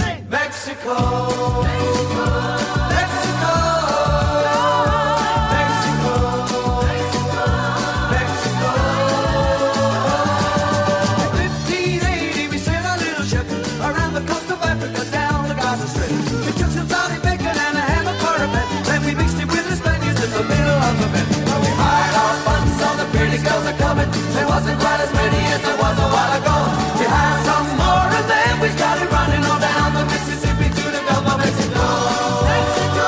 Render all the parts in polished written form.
Mexico, Mexico, Mexico, Mexico, Mexico, Mexico. In 1580 we sailed a little ship around the coast of Africa down the Gaza Strip. We took some Saudi bacon and a ham of cornbread, then we mixed it with the Spaniards in the middle of the bed. We hired our funds, all the pretty girls are coming. There wasn't quite as many as there was a while ago. We hired some more and then we started running on down the Mississippi to the Gulf of Mexico. Mexico,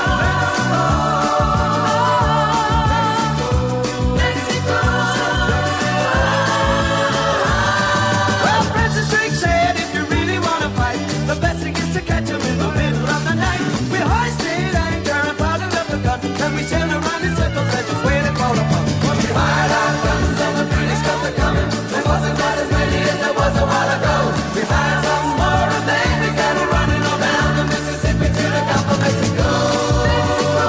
Mexico, Mexico. Well, Francis Drake said if you really want to fight, the best thing is to catch them in the middle of the night. We hoisted anchor and powdered up the gun, and we sailed around in circles and just waited for the fun. We fired our guns and the British guns are coming. There wasn't quite as many as there was a while ago. We fired some more and then we got it running on down the Mississippi to the Gulf of Mexico. Mexico,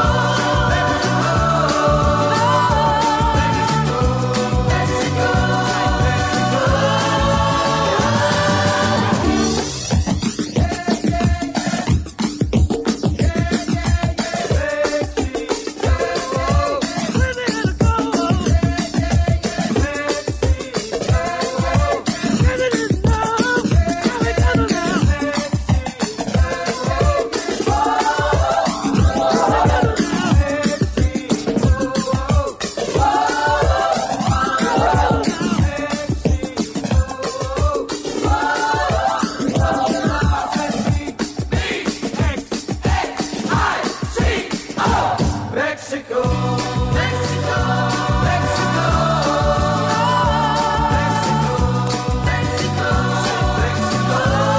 Mexico, Mexico, Mexico, Mexico, Mexico, Mexico, Mexico.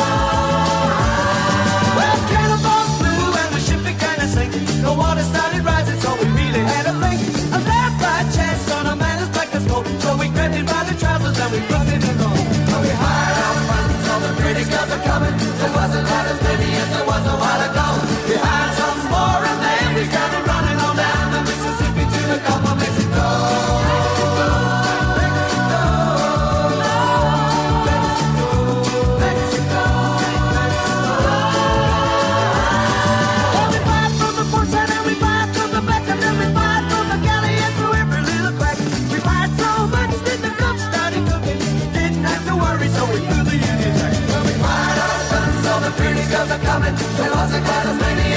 Well, cannonballs flew and the ship began to sink. The water started rising, so we really had to think. A left by chance on a man as black as gold. So we grabbed him by the trousers and we put him in the hole. So we hired our friends, all the pretty girls are coming. There wasn't quite as many as there was a while ago. We hired some more and then we started running on down the Mississippi to the Gulf of Mexico. Mexico, Mexico, Mexico, Mexico. Well, we fired from the port side and we fired from the back and then we fired from the galley and through every little crack. We fired so much that the cook started cooking. Didn't have to worry, so we blew the Union Jack. Well, we fired our guns, all the pretty girls are coming. There wasn't quite as many